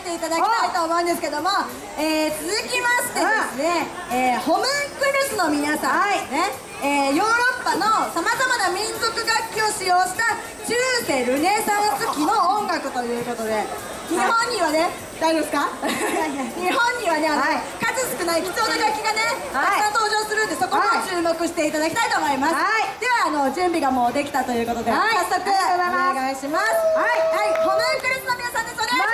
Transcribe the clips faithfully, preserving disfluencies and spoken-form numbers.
ていただきたいと思うんですけども、えー、続きましてですね、えー、ホムンクルスの皆さん、はいねえー、ヨーロッパのさまざまな民族楽器を使用した中世ルネサンス期の音楽ということで、日本にはね、大丈夫ですか？日本にはね、あの、はい、数少ない貴重な楽器がね、たくさん登場するんで、そこも注目していただきたいと思います。はい、ではあの準備がもうできたということで、はい、早速お願いします。はい、はい、ホムンクルスの皆さんです。お願いします。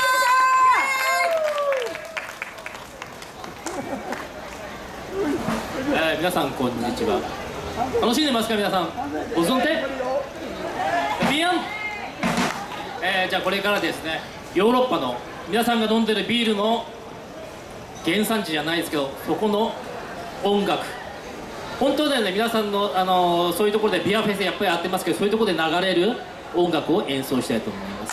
えー、皆さんこんにちは。楽しんでますか皆さん。ご存知？ビヨン。えー、じゃあこれからですね、ヨーロッパの皆さんが飲んでるビールの原産地じゃないですけど、そこの音楽、本当だよね、皆さんの、あのー、そういうところでビアフェスやっぱりやってますけど、そういうところで流れる音楽を演奏したいと思います。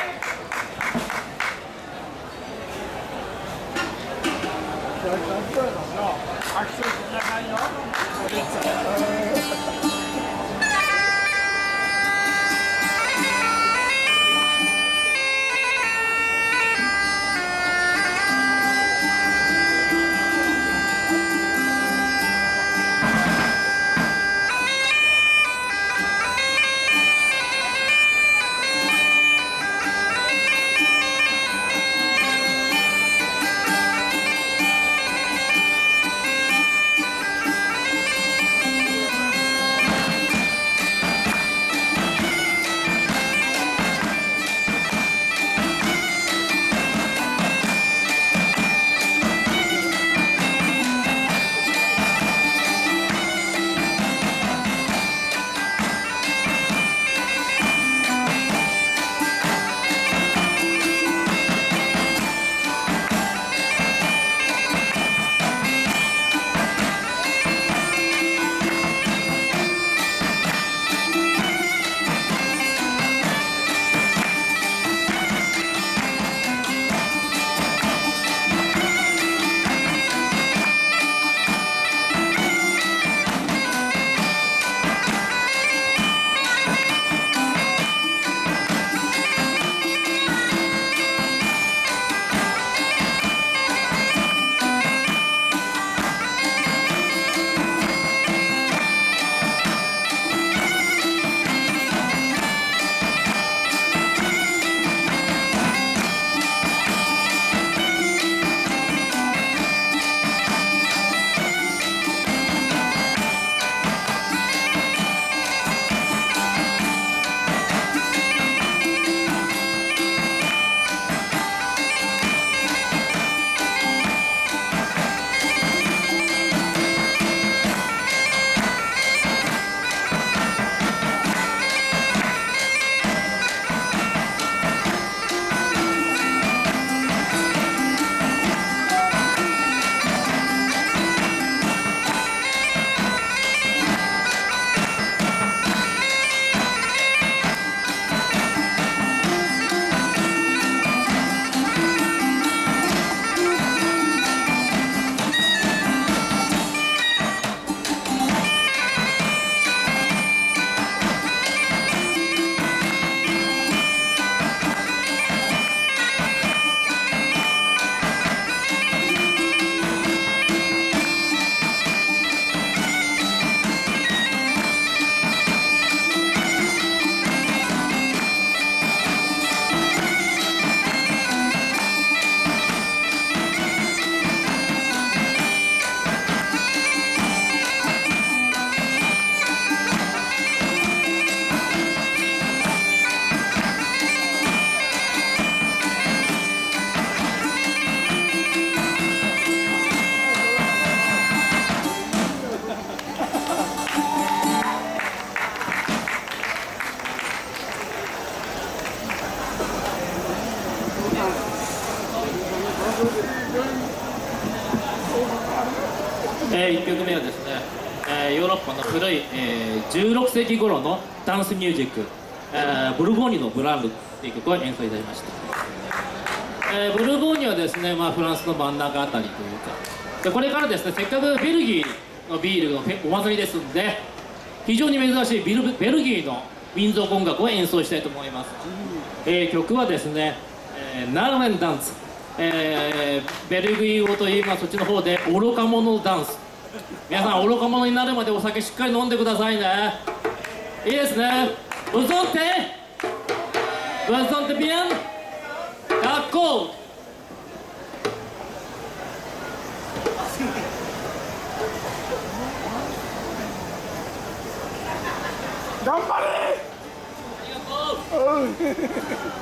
えー、いっきょくめはですね、えー、ヨーロッパの古い、えー、じゅうろくせいき頃のダンスミュージック、えー、ブルゴーニュのブランドという曲を演奏いたしました。えー、ブルゴーニュはですね、まあ、フランスの真ん中あたりというかで、これからですね、せっかくベルギーのビールのお祭りですんで、非常に珍しいビルベルギーの民族音楽を演奏したいと思います。えー、曲はですね、 えー、ナルメンダンス、えー、ベルギー語といいますそっちの方で愚か者ダンス。皆さん愚か者になるまでお酒しっかり飲んでくださいね。いいですね。うそってうそってビアン学校頑張れ。 ありがとう。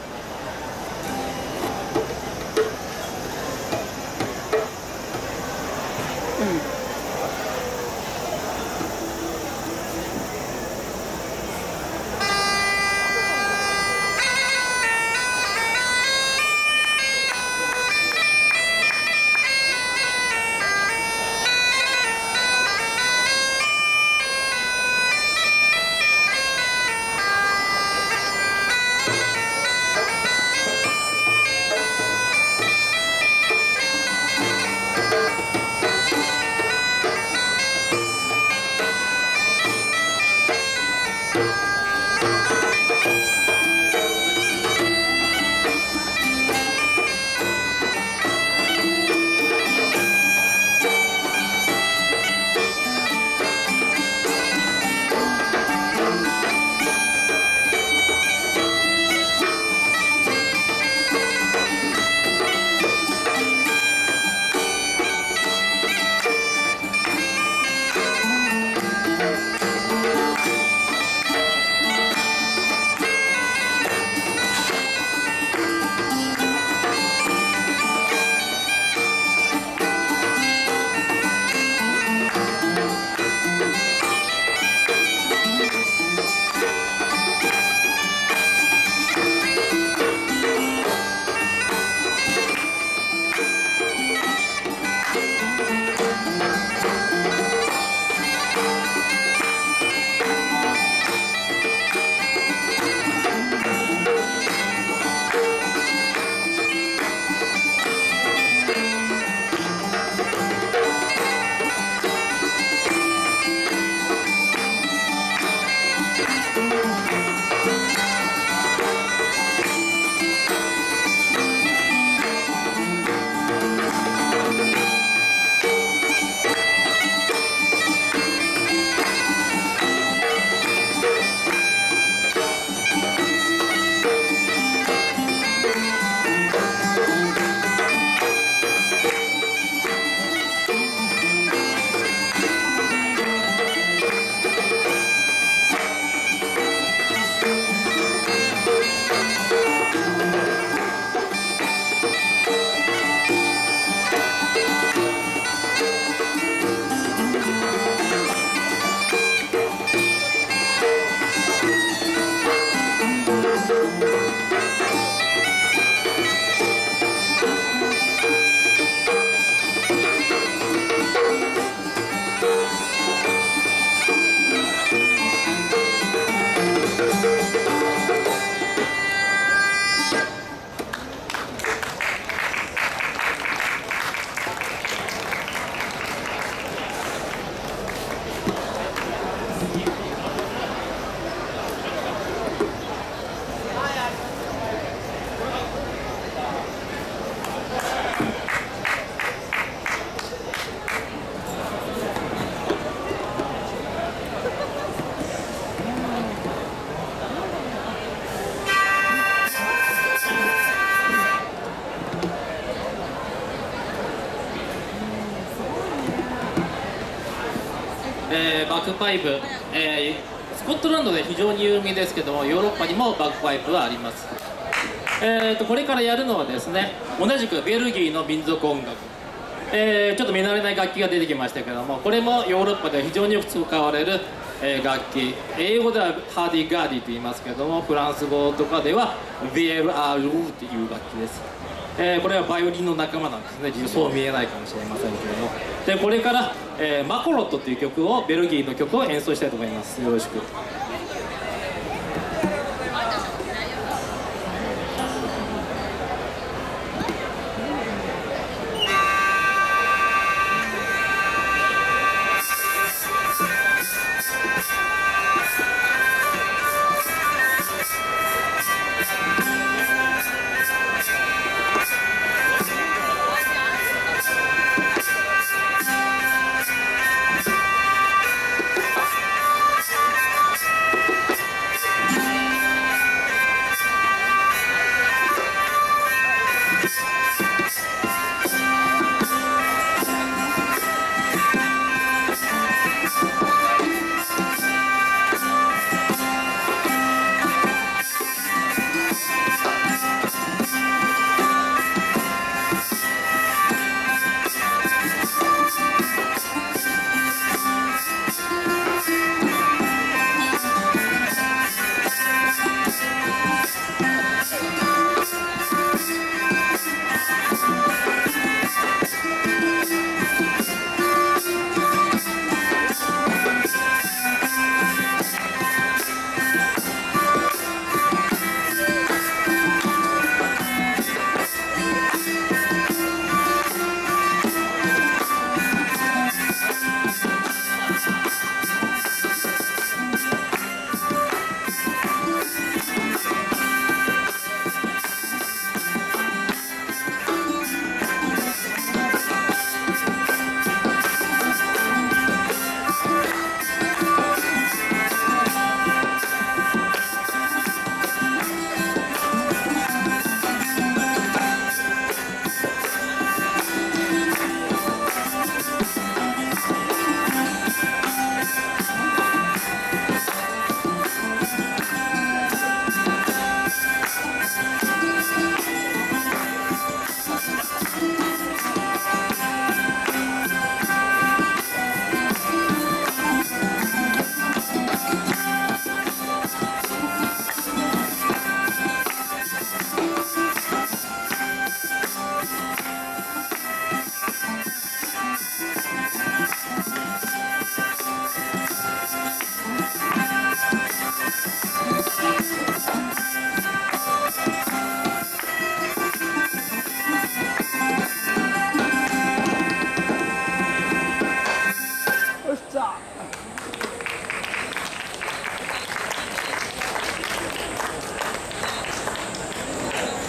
えーバックパイプ、えースコットランドで非常に有名ですけども、ヨーロッパにもバックパイプはあります。えーとこれからやるのはですね、同じくベルギーの民族音楽、えーちょっと見慣れない楽器が出てきましたけども、これもヨーロッパでは非常によく使われる、えー楽器、英語ではハーディガーディと言いますけども、フランス語とかではビエルアールーという楽器です。えーこれはバイオリンの仲間なんですね。そう見えないかもしれませんけれども、でこれから、えーマコロットという曲を、ベルギーの曲を演奏したいと思います。よろしく。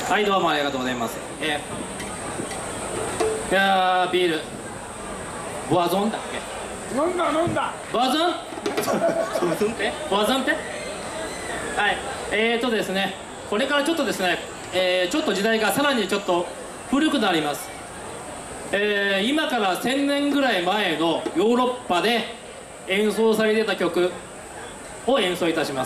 はい、どうもありがとうございます。えー、いやー、ビールボワゾンだっけ？ 飲んだ飲んだ。 ボワゾンえボワゾンってはい、えーとですね、これからちょっとですね、えー、ちょっと時代がさらにちょっと古くなります。えー、今からせんねんぐらい前のヨーロッパで演奏されてた曲を演奏いたします。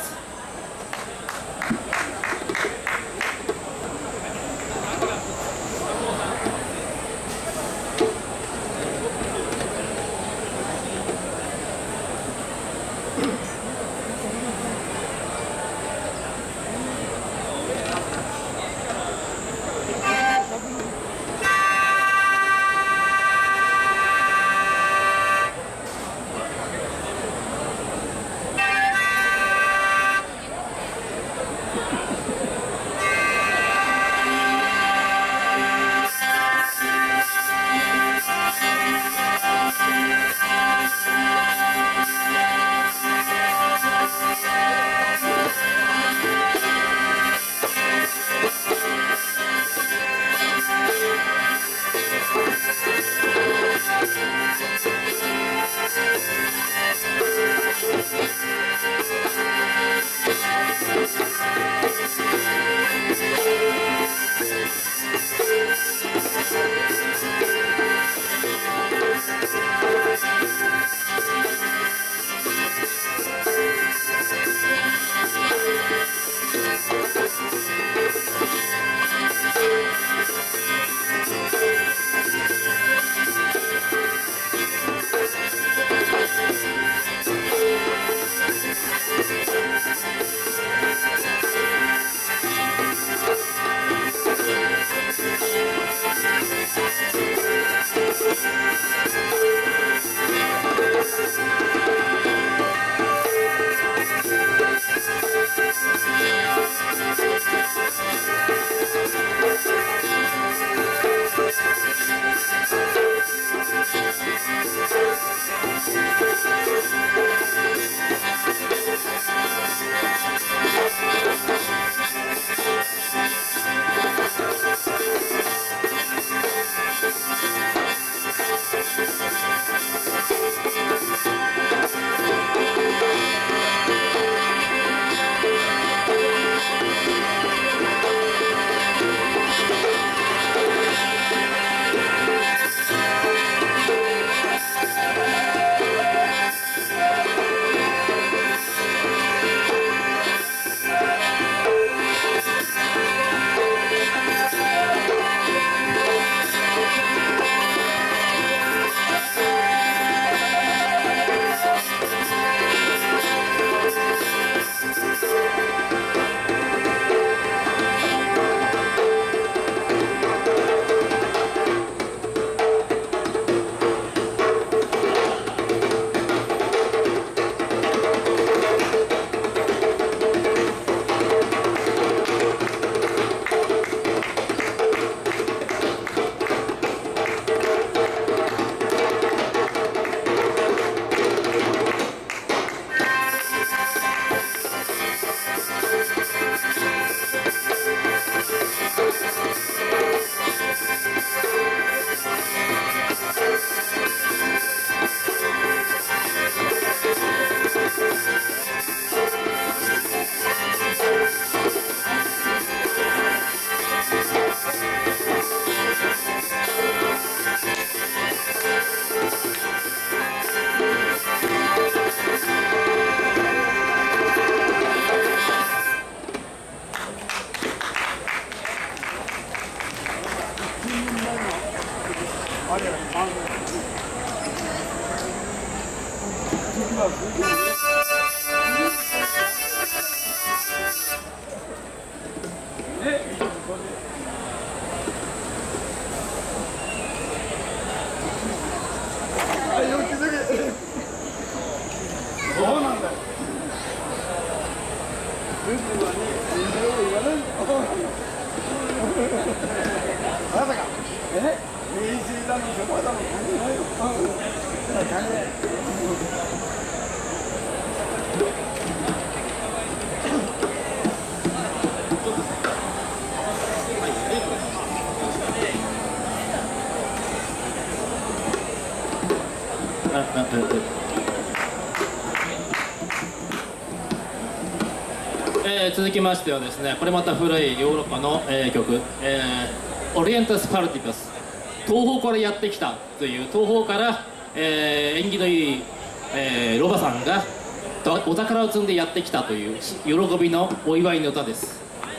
えー続きましてはですね、これまた古いヨーロッパの、えー曲、えーオリエンタス・パルティパス、東方からやってきたという、東方から、えー縁起のいい、えーロバさんがお宝を積んでやってきたという喜びのお祝いの歌です。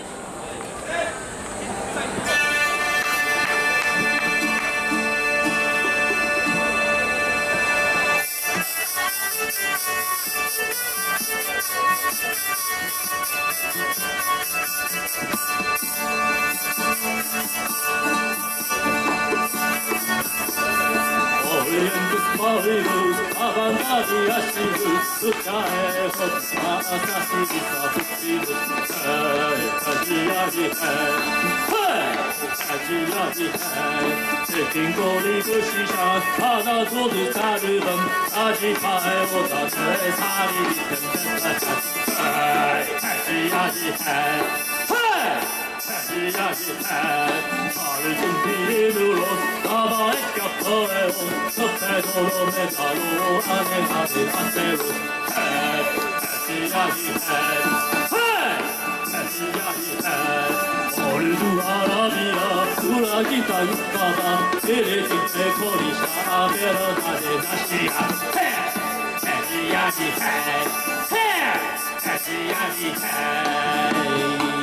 Orientus avantaggiassimus, Lucae hoc assassinis abusimus, Hei, Agiadi hei, Hei, Agiadi hei, Secingoli bushisha, Anazodu saluban, Agipae otate, Salibiten tentatas, Hei, Agiadi hei, Hei, Agiadi hei, Alcun pilulos, Abae captoeum, Sottedono metalo, Anegade acerus, Hei, Agiadi hei, Hei, Agiadi hei, Oldu Arabia, Uragita Yukada, Eretite Korisha, Aberonade Nashia, Hei, Agiadi hei, Hei, Agiadi hei.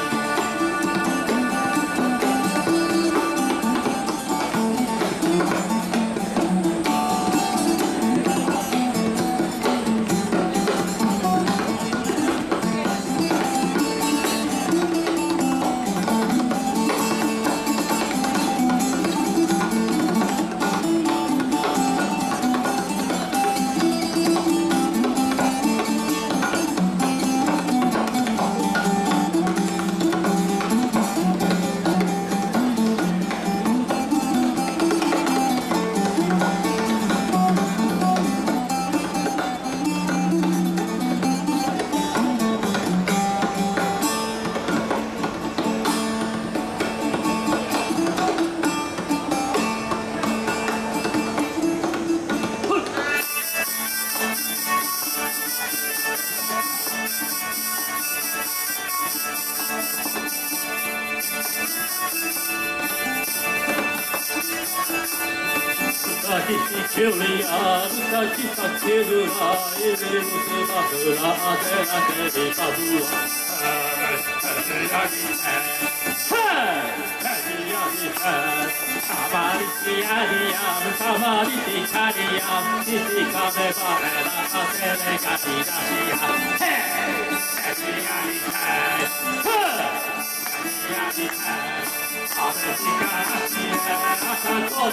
キュリアルタキタケルラエレムセバフラアテラテリカブラハジヤギヘハジヤギヘサマリティアリアムサマリティカリアムシティカメバレラアテレカティダシアヘハジヤギヘハジヤギヘアメリカラシエ朝と光で雨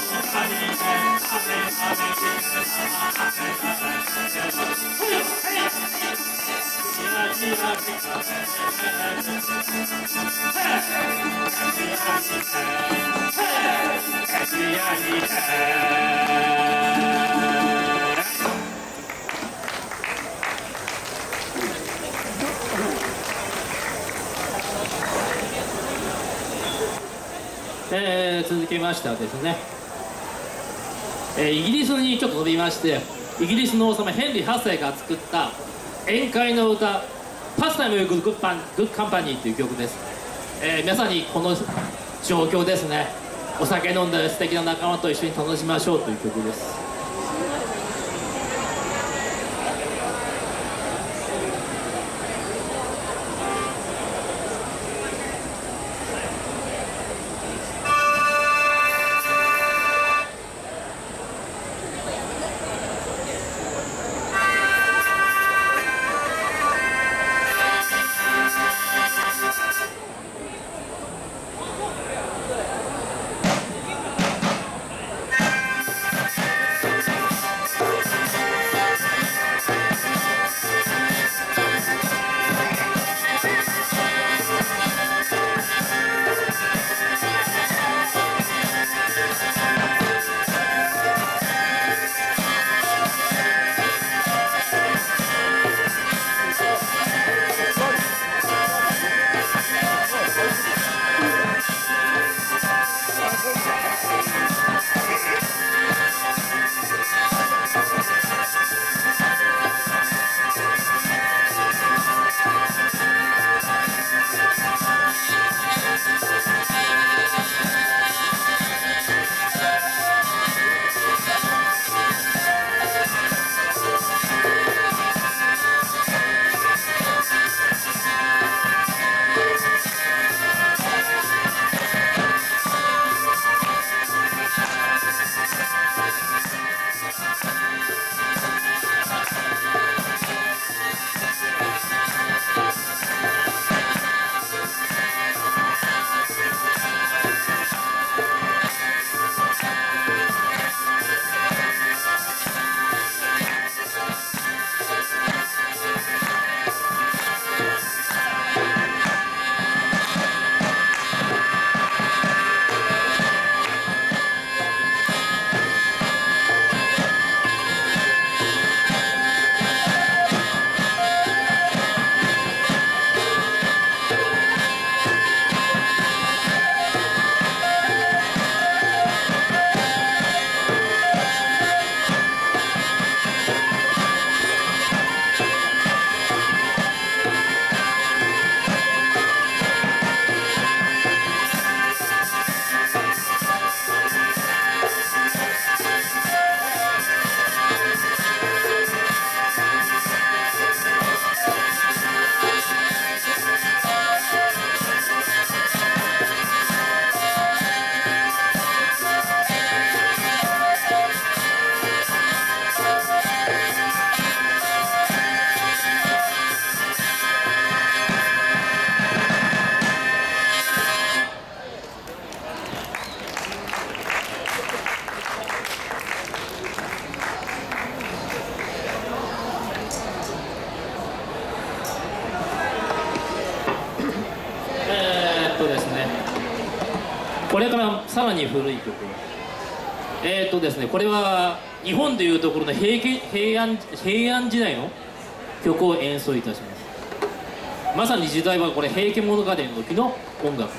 雨えー、続きましてはですね、えー、イギリスにちょっと飛びまして、イギリスの王様ヘンリーはっさいが作った宴会の歌「パスタイム・グッド・カンパニー」という曲です。えー、皆さんにこの状況ですね、お酒飲んで素敵な仲間と一緒に楽しみましょうという曲です。 とですね、これからさらに古い曲。えーとですね、これは日本でいうところの平家平安平安時代の曲を演奏いたします。まさに時代はこれ平家物語の時の音楽です。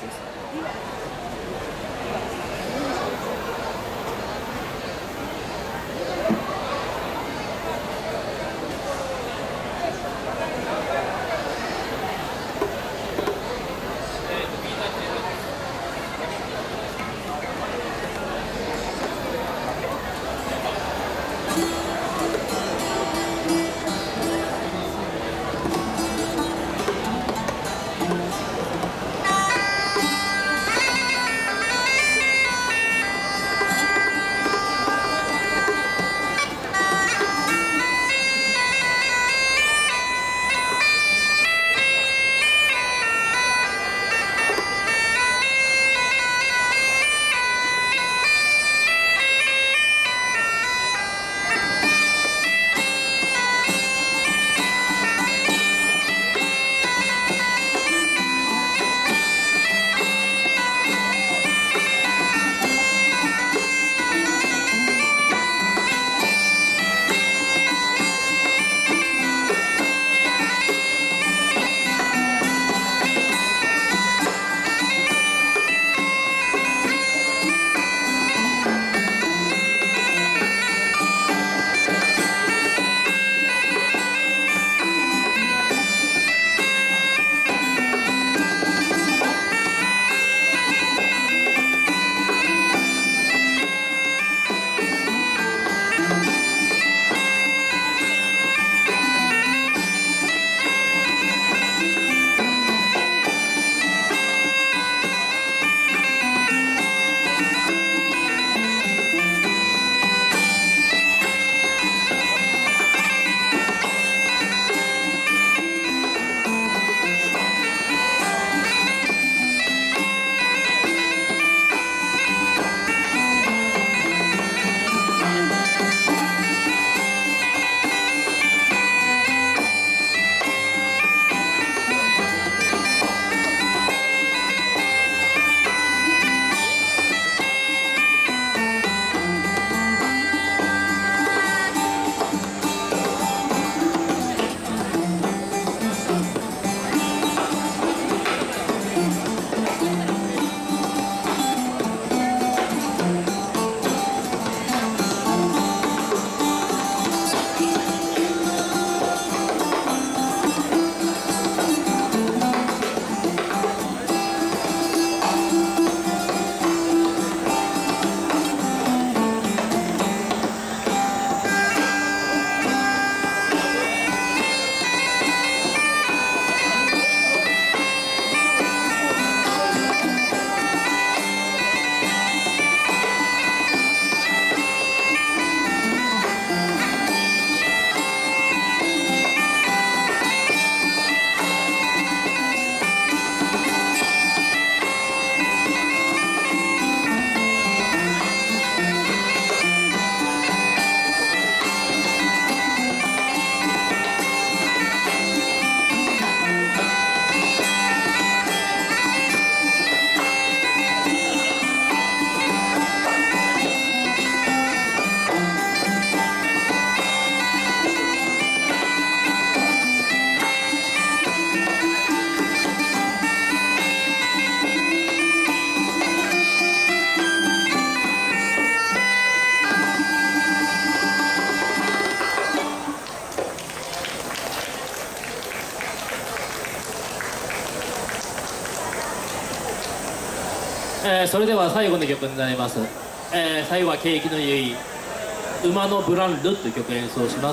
えー、それでは最後の曲になります。えー、最後は景気のいい馬のブランルという曲を演奏します。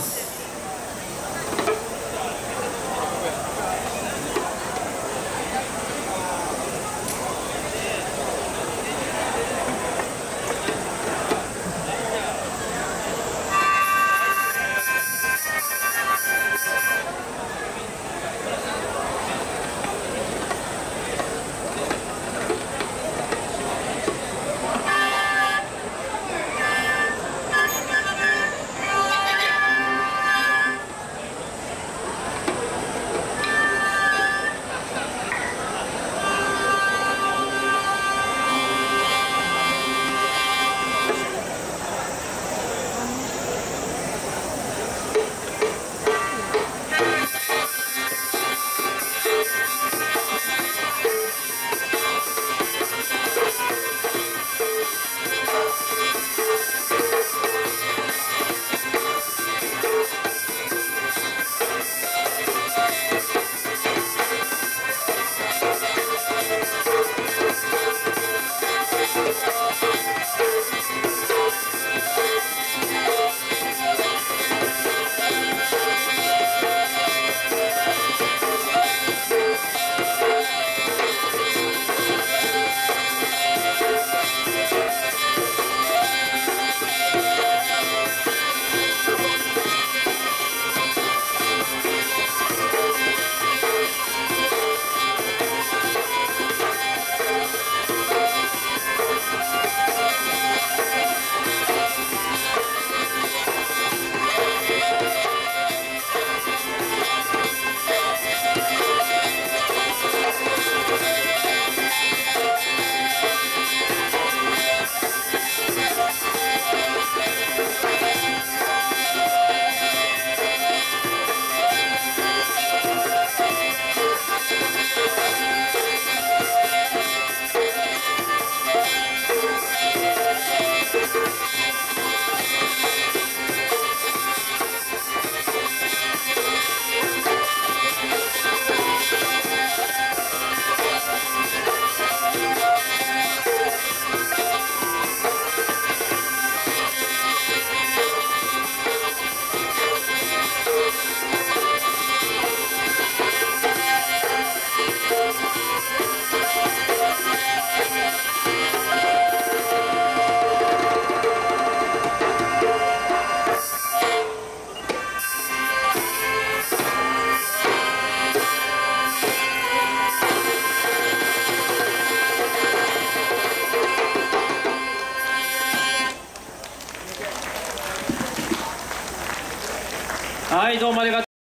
はい、どうもありがとう。